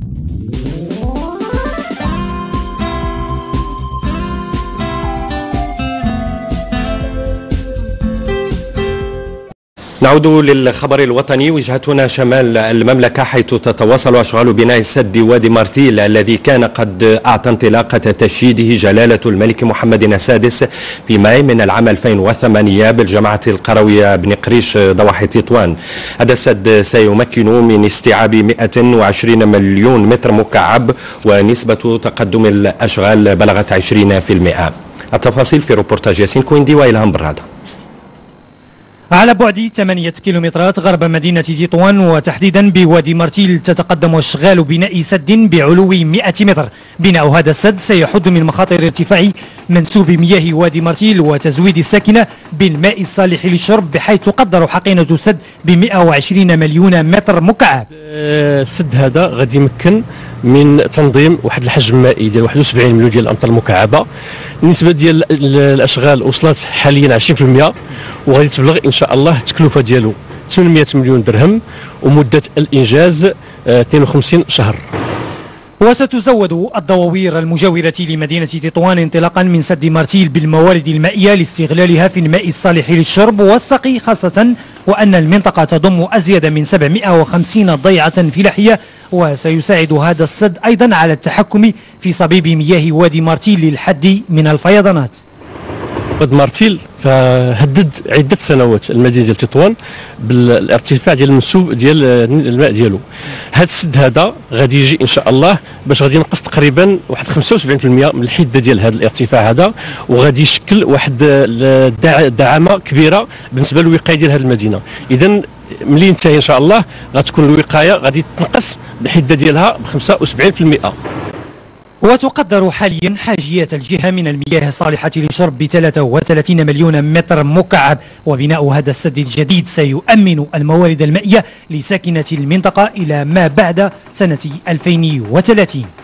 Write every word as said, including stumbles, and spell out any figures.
نعود للخبر الوطني. وجهتنا شمال المملكة، حيث تتواصل أشغال بناء السد وادي مارتيل الذي كان قد أعطى انطلاقة تشييده جلالة الملك محمد السادس في ماي من العام ألفين وثمانية بالجامعة القروية بن قريش ضواحي تطوان. هذا السد سيمكن من استيعاب مئة وعشرين مليون متر مكعب، ونسبة تقدم الأشغال بلغت عشرين بالمئة. التفاصيل في روبورتاج ياسين كويندي وإلهام برادة. على بعد ثمانية كيلومترات غرب مدينة تطوان وتحديدا بوادي مارتيل تتقدم أشغال بناء سد بعلو مئة متر. بناء هذا السد سيحد من مخاطر ارتفاع منسوب مياه وادي مارتيل وتزويد الساكنة بالماء الصالح للشرب، بحيث تقدر حقينة السد ب مئة وعشرين مليون متر مكعب. السد هذا غادي يمكن من تنظيم واحد الحجم مائي ديال واحد وسبعين مليون ديال الامتار المكعبه. النسبه ديال الاشغال وصلت حاليا عشرين بالمئة، وغادي تبلغ ان شاء الله التكلفه ديالو ثمانمئة مليون درهم، ومده الانجاز اثنين وخمسين شهر. وستزود الضواوير المجاورة لمدينة تطوان انطلاقا من سد مارتيل بالموارد المائية لاستغلالها في الماء الصالح للشرب والسقي، خاصة وأن المنطقة تضم أزيد من سبعمئة وخمسين ضيعة فلاحية. وسيساعد هذا السد أيضا على التحكم في صبيب مياه وادي مارتيل للحد من الفيضانات. وادي مارتيل فهدد عده سنوات المدينه ديال تطوان بالارتفاع ديال المنسوب ديال الماء ديالو. هذا السد هذا غادي يجي ان شاء الله باش غادي ينقص تقريبا واحد خمسة وسبعين بالمئة من الحده ديال هذا الارتفاع هذا، وغادي يشكل واحد دعامه كبيره بالنسبه للوقايه ديال هذه المدينه. اذا ملي ينتهي ان شاء الله غتكون الوقايه غادي تنقص الحده ديالها ب خمسة وسبعين بالمئة. وتقدر حاليا حاجيات الجهة من المياه الصالحة للشرب ب ثلاثة وثلاثين مليون متر مكعب. وبناء هذا السد الجديد سيؤمن الموارد المائية لساكنة المنطقة إلى ما بعد سنة ألفين وثلاثين.